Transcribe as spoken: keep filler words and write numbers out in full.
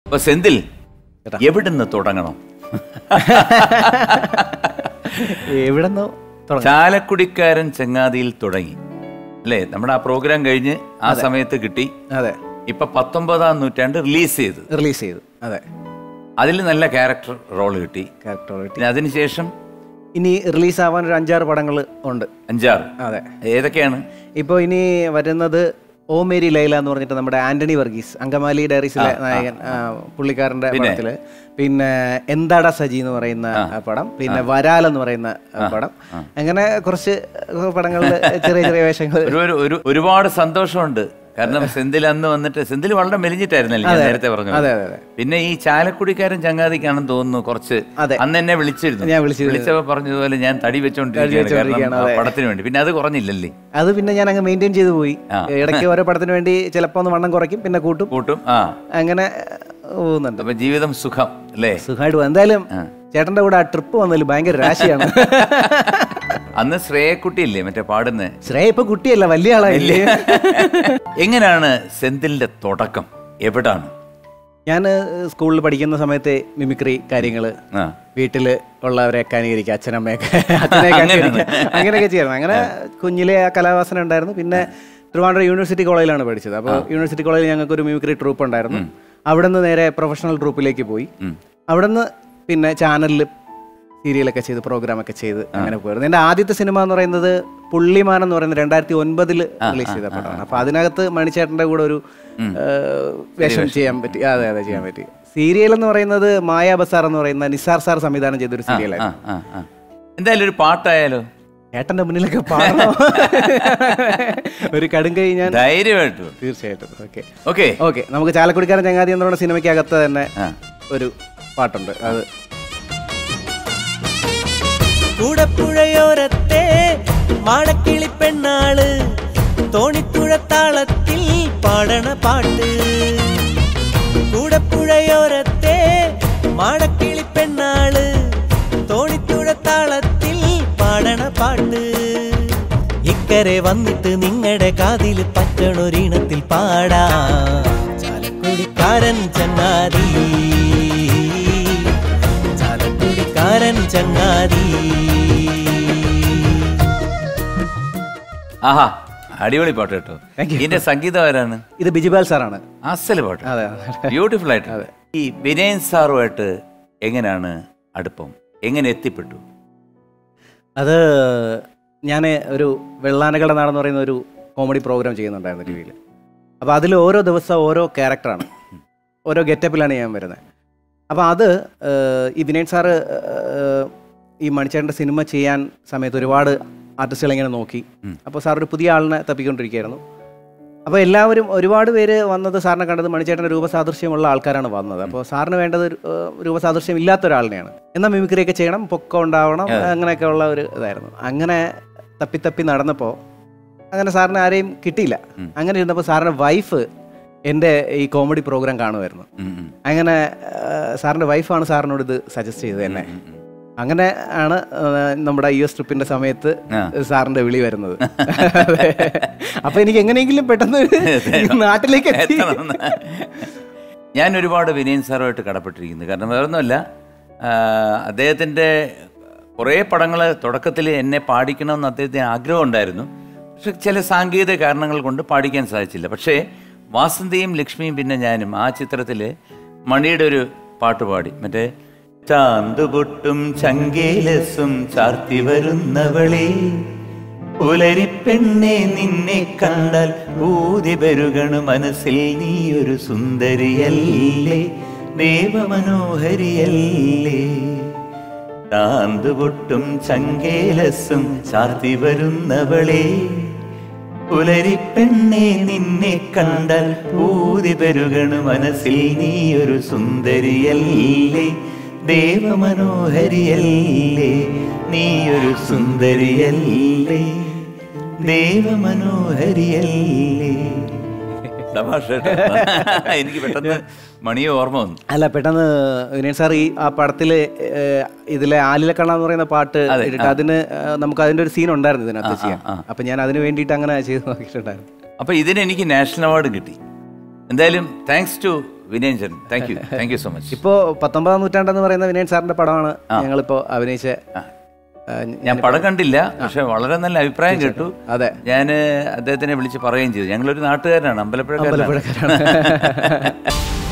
അപ്പൊ സെന്തിൽ എവിടുന്ന് തുടങ്ങണം? എവിടെന്നോ ചാലക്കുടിക്കാരൻ ചങ്ങാതിയിൽ തുടങ്ങി അല്ലേ? നമ്മുടെ ആ പ്രോഗ്രാം കഴിഞ്ഞ് ആ സമയത്ത് കിട്ടി. അതെ. ഇപ്പൊ പത്തൊമ്പതാം നൂറ്റാണ്ട് റിലീസ് ചെയ്തു റിലീസ് ചെയ്തു അതെ. അതിൽ നല്ല ക്യാരക്ടർ റോള് കിട്ടി. ക്യാരക്ടർ കിട്ടി. അതിനുശേഷം ഇനി റിലീസ് ആവാൻ ഒരു അഞ്ചാറ് പടങ്ങൾ ഉണ്ട്. അഞ്ചാറ്? അതെ. ഏതൊക്കെയാണ്? ഇപ്പോൾ ഇനി വരുന്നത് ഓ മേരി ലൈല എന്ന് പറഞ്ഞിട്ട് നമ്മുടെ ആന്റണി വർഗീസ്, അങ്കമാലി ഡയറീസിലെ നായകൻ, പുള്ളിക്കാരൻ്റെ പടത്തില്. പിന്നെ എന്താടാ സജി എന്ന് പറയുന്ന പടം, പിന്നെ വരാൽ എന്ന് പറയുന്ന പടം, അങ്ങനെ കുറച്ച് പടങ്ങളിൽ ചെറിയ ചെറിയ വേഷങ്ങൾ. ഒരുപാട് സന്തോഷമുണ്ട്. കാരണം സെന്തിൽ അന്ന് വന്നിട്ട് സെന്തിൽ വളരെ മെലിഞ്ഞിട്ടായിരുന്നല്ലേ ഞാൻ നേരത്തെ പറഞ്ഞു. പിന്നെ ഈ ചാലക്കുടിക്കാരൻ ചങ്ങാതിക്കാണെന്ന് തോന്നുന്നു കുറച്ച് അന്ന് എന്നെ വിളിച്ചിരുന്നു. ഞാൻ വിളിച്ചപ്പോ പറഞ്ഞതുപോലെ ഞാൻ തടി വെച്ചോണ്ടിരിക്കുകയാണ് പടത്തിന് വേണ്ടി. പിന്നെ അത് കുറഞ്ഞില്ലല്ലേ? അത് പിന്നെ ഞാൻ അങ്ങ് മെയിൻറ്റെയിൻ ചെയ്തു പോയി. ഇടയ്ക്ക് ഓരോ പടത്തിന് വേണ്ടി ചിലപ്പോ ഒന്ന് വണ്ണം കുറയ്ക്കും, പിന്നെ കൂട്ടും കൂട്ടും ആ അങ്ങനെ പോകുന്നുണ്ട്. അപ്പൊ ജീവിതം സുഖം അല്ലേ? സുഖമായിട്ട് പോകും. എന്തായാലും ചേട്ടന്റെ കൂടെ ആ ട്രിപ്പ് വന്നതിൽ ഭയങ്കര രാശിയാണ്. അന്ന് ശ്രേയക്കുട്ടിയില്ലേ മറ്റേ പാടുന്നത്? ശ്രേയ ഇപ്പൊ കുട്ടിയല്ല, വലിയ ആളായില്ലേ? എങ്ങനെയാണ് സെന്തിലിന്റെ തുടക്കം? എവിടാണ്? ഞാൻ സ്കൂളിൽ പഠിക്കുന്ന സമയത്ത് മിമിക്രി കാര്യങ്ങള്, വീട്ടില് ഉള്ളവരെയൊക്കെ അനുകരിക്കുക, അച്ഛനമ്മയൊക്കെ അച്ഛനെയൊക്കെ അനുകരിക്കുക, അങ്ങനെയൊക്കെ ചെയ്യായിരുന്നു. അങ്ങനെ കുഞ്ഞിലെ ആ കലാവാസന ഉണ്ടായിരുന്നു. പിന്നെ ട്രിവാൻഡ്രം യൂണിവേഴ്സിറ്റി കോളേജിലാണ് പഠിച്ചത്. അപ്പോൾ യൂണിവേഴ്സിറ്റി കോളേജിൽ ഞങ്ങൾക്ക് ഒരു മിമിക്രി ട്രൂപ്പ് ഉണ്ടായിരുന്നു. അവിടെ നിന്ന് നേരെ പ്രൊഫഷണൽ ട്രൂപ്പിലേക്ക് പോയി. അവിടെ നിന്ന് പിന്നെ ചാനലിൽ സീരിയലൊക്കെ ചെയ്ത് പ്രോഗ്രാമൊക്കെ ചെയ്ത് അങ്ങനെ പോയിരുന്നു. എൻ്റെ ആദ്യത്തെ സിനിമ എന്ന് പറയുന്നത് പുള്ളിമാൻ എന്ന് പറയുന്നത് രണ്ടായിരത്തി ഒൻപതിൽ റിലീസ് ചെയ്ത പടമാണ്. അപ്പോൾ അതിനകത്ത് മണിച്ചേട്ടൻ്റെ കൂടെ ഒരു വേഷം ചെയ്യാൻ പറ്റി. അതെ അതെ ചെയ്യാൻ പറ്റി. സീരിയൽ എന്ന് പറയുന്നത് മായാ ബസാർ എന്ന് പറയുന്ന നിസാർ സാർ സംവിധാനം ചെയ്തൊരു സീരിയലായിരുന്നു. എന്തായാലും ഒരു പാട്ടായാലോ? ഏട്ടൻ്റെ മുന്നിലൊക്കെ പാടണോ? ഒരു കടുങ്കൈ ഞാൻ ധൈര്യമായിട്ടു. തീർച്ചയായിട്ടും. ഓക്കെ ഓക്കെ ഓക്കെ നമുക്ക് ചാലക്കുടിക്കാരൻ ചങ്ങാതി എന്ന് പറയുന്ന സിനിമയ്ക്കകത്ത് തന്നെ ഒരു പാട്ടുണ്ട്. അത് കൂടപ്പുഴയോരത്തെ മാടക്കിളി പെണ്ണാള് തോണിത്തുഴത്താളത്തിൽ പാടണ പാട്ട്. കൂടപ്പുഴയോരത്തെ മാടക്കിളി പെണ്ണാള് തോണിത്തുഴത്താളത്തിൽ പാടണ പാട്ട്. ഇക്കരെ വന്നിട്ട് നിങ്ങളുടെ കാതിൽ പറ്റണൊരീണത്തിൽ പാടാ ചാലക്കുടിക്കാരൻ ചങ്ങാതി, ചാലക്കുടിക്കാരൻ ചങ്ങാതി. ആഹാ, അടിപൊളി പാട്ട് കേട്ടോ. ഇതിന്റെ സംഗീതം ആരാണ്? ഇത് ബിജുപാൽ സാറാണ്. അസല് പാട്ട്, ബ്യൂട്ടിഫുൾ ആയിട്ട്. ഈ വിനയൻ സാറുമായിട്ട് എങ്ങനെയാണ് അടുപ്പം? എങ്ങനെ എത്തിപ്പെട്ടു? അത് ഞാൻ ഒരു വെള്ളാനകളുടെ നാടെന്ന് പറയുന്ന ഒരു കോമഡി പ്രോഗ്രാം ചെയ്യുന്നുണ്ടായിരുന്നു ടി വിയിൽ. അപ്പോൾ അതിൽ ഓരോ ദിവസം ഓരോ ക്യാരക്ടറാണ്, ഓരോ ഗെറ്റപ്പിലാണ് ഞാൻ വരുന്നത്. അപ്പോൾ അത് ഈ വിനയൻ സാറ് ഈ മണിച്ചേട്ടൻ്റെ സിനിമ ചെയ്യാൻ സമയത്ത് ഒരുപാട് ആർട്ടിസ്റ്റുകൾ ഇങ്ങനെ നോക്കി. അപ്പോൾ സാർ ഒരു പുതിയ ആളിനെ തപ്പിക്കൊണ്ടിരിക്കുകയായിരുന്നു. അപ്പോൾ എല്ലാവരും ഒരുപാട് പേര് വന്നത് സാറിനെ കണ്ടത് മണിച്ചേട്ടൻ്റെ രൂപസാദൃശ്യമുള്ള ആൾക്കാരാണ് വന്നത്. അപ്പോൾ സാറിന് വേണ്ടത് രൂപസാദൃശ്യം ഇല്ലാത്ത ഒരാളിനെയാണ്. എന്നാൽ മിമിക്രിയൊക്കെ ചെയ്യണം, പൊക്കം ഉണ്ടാവണം, അങ്ങനെയൊക്കെ ഉള്ള ഒരു ഇതായിരുന്നു. അങ്ങനെ തപ്പി തപ്പി നടന്നപ്പോൾ അങ്ങനെ സാറിന് ആരെയും കിട്ടിയില്ല. അങ്ങനെ ഇരുന്നപ്പോൾ സാറിൻ്റെ വൈഫ് എൻ്റെ ഈ കോമഡി പ്രോഗ്രാം കാണുമായിരുന്നു. അങ്ങനെ സാറിൻ്റെ വൈഫാണ് സാറിനോട് ഇത് സജസ്റ്റ് ചെയ്തത് എന്നെ. അങ്ങനെ ആണ് നമ്മുടെ യു എസ് ട്രിപ്പിന്റെ സമയത്ത് സാറിന്റെ വിളി വരുന്നത്. അപ്പൊ എനിക്ക് എങ്ങനെയെങ്കിലും പെട്ടെന്ന് നാട്ടിലേക്ക് ഞാൻ ഒരുപാട് വിനയൻ സാറുമായിട്ട് കടപ്പെട്ടിരിക്കുന്നു. കാരണം വേറൊന്നുമല്ല, അദ്ദേഹത്തിൻ്റെ കുറേ പടങ്ങൾ തുടക്കത്തിൽ എന്നെ പാടിക്കണമെന്ന് അദ്ദേഹത്തിന് ആഗ്രഹം ഉണ്ടായിരുന്നു. പക്ഷെ ചില സാങ്കേതിക കാരണങ്ങൾ കൊണ്ട് പാടിക്കാൻ സാധിച്ചില്ല. പക്ഷേ വാസന്തിയും ലക്ഷ്മിയും പിന്നെ ഞാനും ആ ചിത്രത്തിൽ മണിയുടെ ഒരു പാട്ട് പാടി, മറ്റേ ചാന്തുപൊട്ടും ചങ്കേലസും ചാർത്തി വരുന്നവളെ പുലരിപ്പെണ്ണെ നിന്നെ കണ്ടാൽ ഊതി പെരുകണ മനസ്സിൽ നീ ഒരു സുന്ദരിയല്ലേ, ദേവമനോഹരിയല്ലേ. ചാന്തുപൊട്ടും ചങ്കേലസും ചാർത്തി വരുന്നവളെ പുലരിപ്പെണ്ണെ നിന്നെ കണ്ടാൽ ഊതി പെരുകണ മനസ്സിൽ നീ ഒരു സുന്ദരിയല്ലേ, ദേവമനോഹരിയല്ലേ, നീയൊരു സുന്ദരിയല്ലേ, ദേവമനോഹരിയല്ലേ. എനിക്ക് പെട്ടെന്ന് മണിയെ ഓർമ്മ വന്നു. അല്ല, പെട്ടെന്ന് വിനയൻ സാർ ഈ ആ പടത്തില് ഇതിലെ ആലിലക്കണ്ണ എന്ന് പറയുന്ന പാട്ട് ഇട്ടിട്ട് അതിന് നമുക്ക് അതിന്റെ ഒരു സീൻ ഉണ്ടായിരുന്നു ഇതിനകത്ത് ചെയ്യാൻ. അപ്പൊ ഞാൻ അതിന് വേണ്ടിയിട്ട് അങ്ങനെ ചെയ്ത് നോക്കിയിട്ടുണ്ടായിരുന്നു. അപ്പൊ ഇതിന് എനിക്ക് നാഷണൽ അവാർഡ് കിട്ടി. എന്തായാലും താങ്ക്സ് ടു വിനയൻ ചേട്ടൻ, thank you thank you so much. ഇപ്പോൾ പത്തൊമ്പതാം നൂറ്റാണ്ടെന്ന് പറയുന്ന വിനയൻ സാറിന്റെ പടമാണ് ഞങ്ങളിപ്പോൾ അഭിനയിച്ച. ഞാൻ പടം കണ്ടില്ല, പക്ഷെ വളരെ നല്ല അഭിപ്രായം കേട്ടു. അതെ, ഞാൻ അദ്ദേഹത്തിനെ വിളിച്ച് പറയുകയും ചെയ്തു. ഞങ്ങളൊരു നാട്ടുകാരനാണ്, അമ്പലപ്പുഴക്കാരനാണ്.